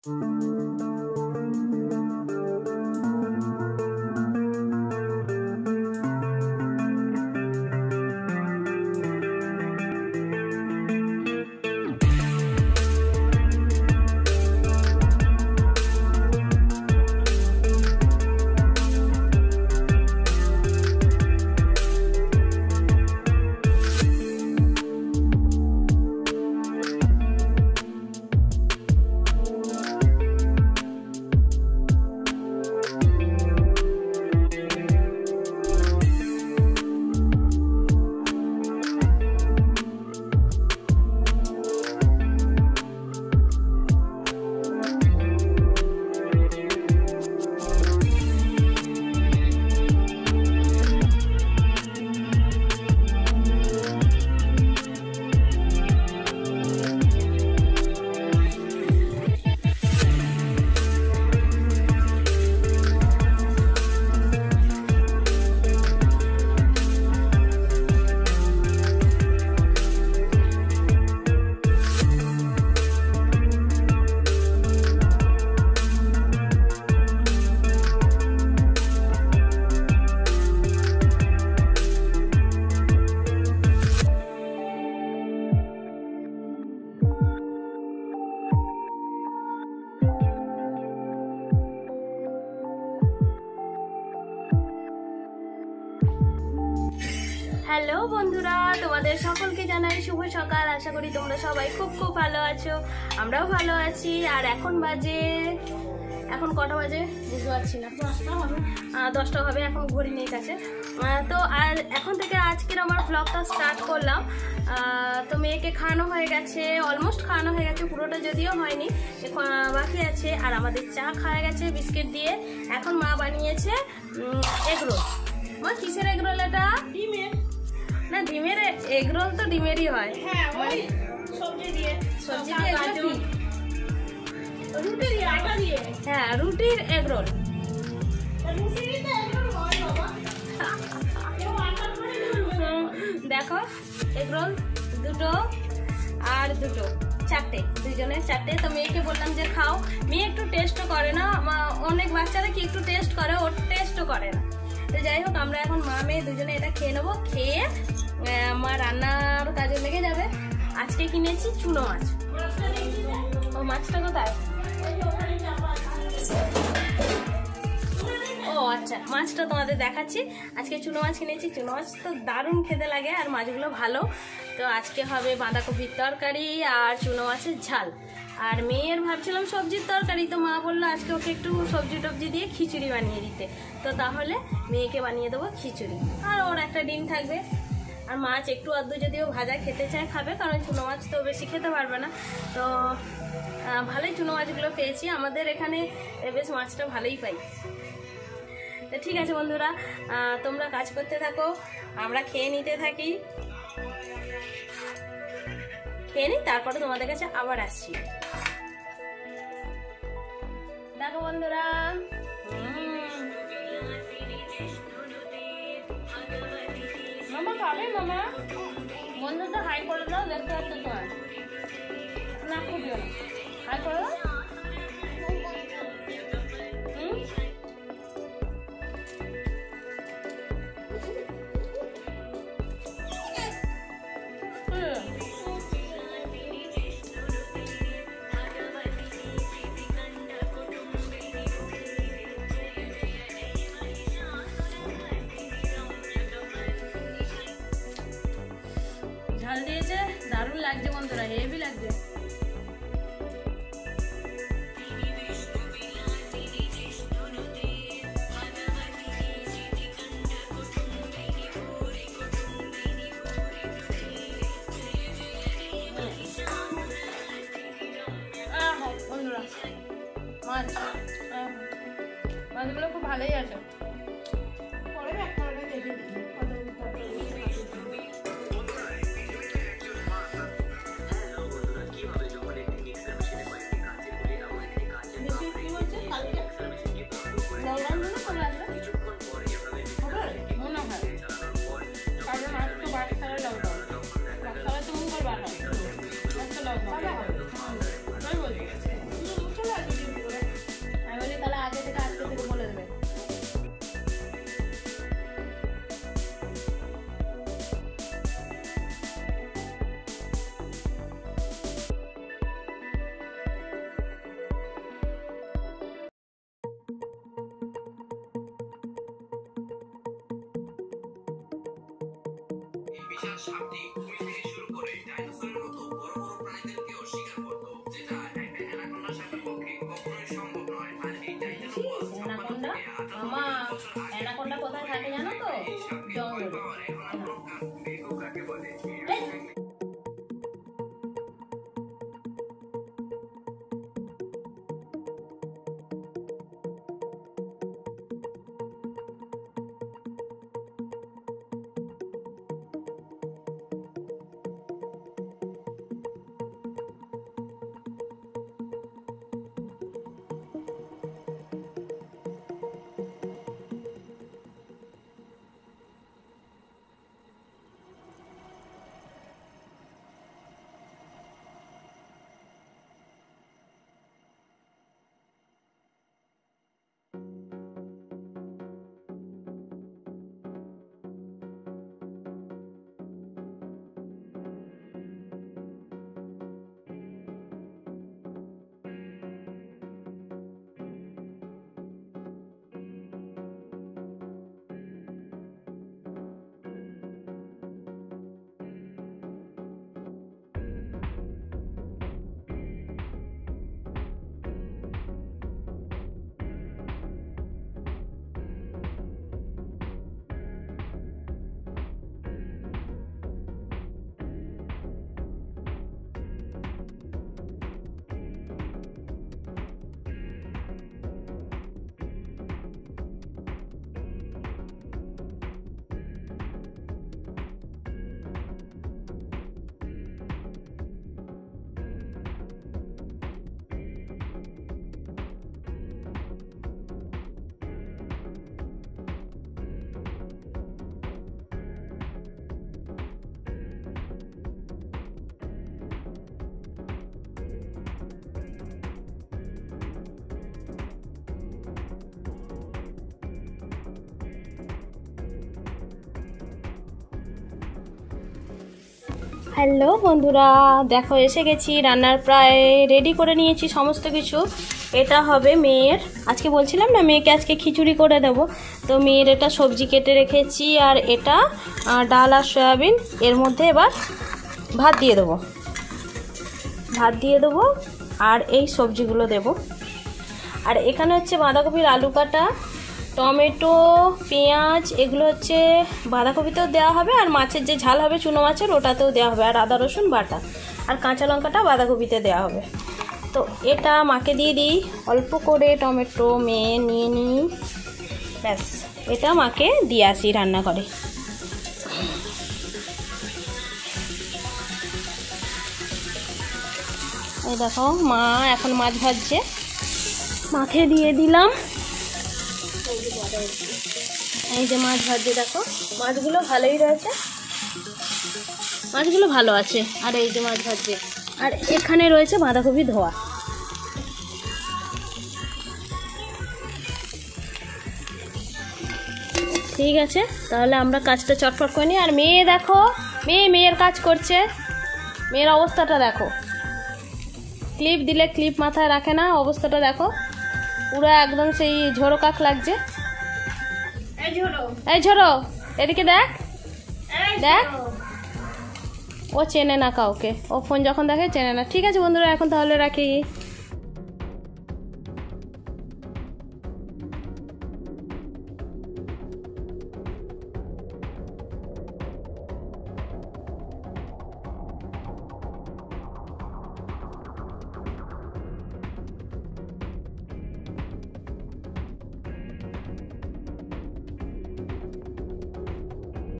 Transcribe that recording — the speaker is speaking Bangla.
হ্যালো বন্ধুরা, তোমাদের সকলকে জানাই শুভ সকাল। আশা করি তোমরা সবাই খুব খুব ভালো আছো, আমরাও ভালো আছি। আর এখন কটা বাজে বুঝতে পারছি না, 10টা হবে, এখন ঘড়ি নেই কাছে। তো আর এখন থেকে আজকের আমার ব্লগটা স্টার্ট করলাম। তো মেয়েকে খাওয়ানো হয়ে গেছে, অলমোস্ট খাওয়ানো হয়ে গেছে, পুরোটা যদিও হয়নি, বাকি আছে। আর আমাদের চা খাওয়া গেছে বিস্কিট দিয়ে। এখন মা বানিয়েছে এগরোল। মা কিসের এগরোল এটা? ডিমের। না, ডিমের এগরোল তো ডিমেরই হয়। হ্যাঁ, ওই সবজি দিয়ে রুটি দিয়ে, আটা দিয়ে। হ্যাঁ, রুটির এগরোল। দেখো, এগরোল দুটো আর দুটো, চারটে, দুজনের চারটে। তো মেয়েকে বললাম যে খাও। মেয়ে একটু টেস্টও করে না, অনেক বাচ্চারা কি একটু টেস্ট করে, ওর টেস্টও করে না। তো যাই হোক, আমরা এখন মা মেয়ে দুজনে এটা খেয়ে নেবো। খেয়ে মা রান্নার কাজে লেগে যাবে। আজকে কিনেছি চুনো মাছ। ও মাছটা কোথায়? ও আচ্ছা, মাছটা তোমাদের দেখাচ্ছি। আজকে চুনো মাছ কিনেছি। চুনো মাছ তো দারুণ খেতে লাগে, আর মাছগুলো ভালো। তো আজকে হবে বাঁধাকপির তরকারি আর চুনো মাছের ঝাল। আর মেয়ের ভাবছিলাম সবজির তরকারি, তো মা বললো আজকে ওকে একটু সবজি টবজি দিয়ে খিচুড়ি বানিয়ে দিতে। তো তাহলে মেয়েকে বানিয়ে দেবো খিচুড়ি, আর ওর একটা ডিম থাকবে। আর মাছ একটু আধটু যদিও ভাজা খেতে চায় খাবে, কারণ চুনো মাছ তো বেশি খেতে পারবে না। তো ভালোই চুনো মাছগুলো পেয়েছি, আমাদের এখানে বেশ মাছটা ভালোই পাই। তো ঠিক আছে বন্ধুরা, তোমরা কাজ করতে থাকো, আমরা খেয়ে নিতে থাকি। খেয়ে নিই, তারপরে তোমাদের কাছে আবার আসছি। দেখো বন্ধুরা, মামা খাবে? মামা বন্ধুটা হাই করে দাও, দেখতে পাচ্ছ তোমার না, খুব হাই করে দাও। ঝাল দিয়েছে, দারুণ লাগছে বন্ধুরা, হেভি লাগছে। বন্ধুরা মাছগুলো খুব ভালোই আছে। অ্যানাকোন্ডা মামা, অ্যানাকোন্ডা কোথায় থাকে জানো তো? জঙ্গলে। হ্যালো বন্ধুরা, দেখো এসে গেছি, রান্নার প্রায় রেডি করে নিয়েছি সমস্ত কিছু। এটা হবে মেয়ের, আজকে বলছিলাম না মেয়েকে আজকে খিচুড়ি করে দেব, তো মেয়ের এটা সবজি কেটে রেখেছি, আর এটা ডাল আর সয়াবিন। এর মধ্যে এবার ভাত দিয়ে দেবো আর এই সবজিগুলো দেব। আর এখানে হচ্ছে বাঁধাকপির আলু কাটা, টমেটো, পেঁয়াজ, এগুলো হচ্ছে বাঁধাকপিতেও দেওয়া হবে, আর মাছের যে ঝাল হবে চুনো মাছের ওটাতেও দেওয়া হবে, আর আদা রসুন বাটা, আর কাঁচা লঙ্কাটা বাঁধাকপিতে দেওয়া হবে। তো এটা মাকে দিয়ে দিই, অল্প করে টমেটো মেয়ে নিয়ে নিই, ব্যাস এটা মাকে দিয়ে আসি রান্নাঘরে। এই দেখো মা এখন মাছ ভাজছে, মাকে দিয়ে দিলাম। এই যে মাছ ভাজছে, দেখো মাছগুলো ভালোই রয়েছে, মাছগুলো ভালো আছে। আর এই যে মাছ ভাজছে, আর এখানে রয়েছে বাঁধাকপি ধোয়া। ঠিক আছে, তাহলে আমরা কাজটা চটপট করে নিই। আর মেয়ে দেখো, মেয়ের কাজ করছে, মেয়ের অবস্থাটা দেখো, ক্লিপ দিলে ক্লিপ মাথায় রাখে না, অবস্থাটা দেখো পুরো একদম সেই ঝোড়ো কাক লাগছে। এই ঝোড়ো এদিকে দেখ, ও চেনে না কাউকে, ও ফোন যখন দেখে চেনে না। ঠিক আছে বন্ধুরা, এখন তাহলে রাখি।